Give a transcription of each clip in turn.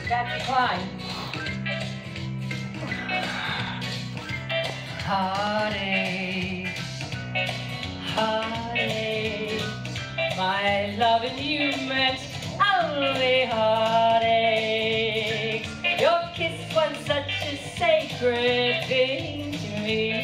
That's the climb. Heartaches, heartaches. My loving you meant only heartaches. Your kiss was such a sacred thing to me.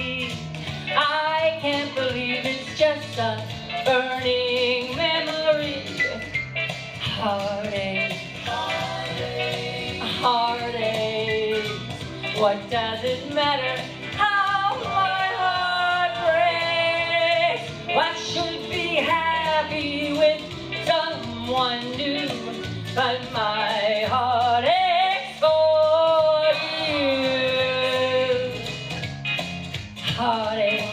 I can't believe it's just a burning memory. Heartache, heartache, heartache. What does it matter how my heart breaks? I should be happy with someone new, but my heart aches for you. Heartache,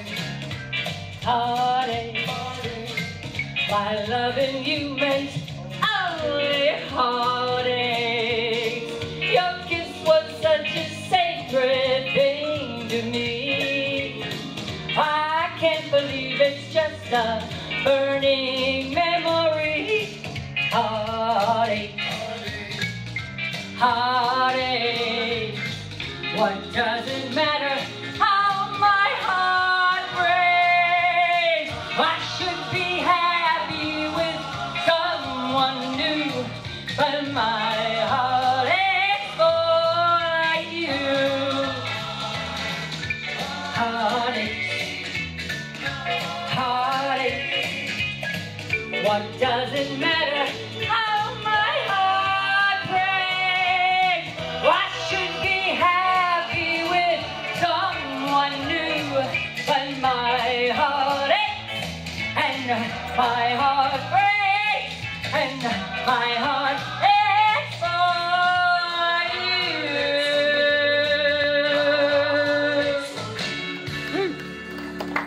heartache. My loving you meant only heartache. Your kiss was such a sacred thing to me. I can't believe it's just a burning memory. Heartache, heartache. What does it matter how my heart breaks? I should be happy with someone new, but my heart aches for you. Heartache, heartache. What does it matter how my heart breaks? I should be happy with someone new, but my heart aches and my heart breaks and my heart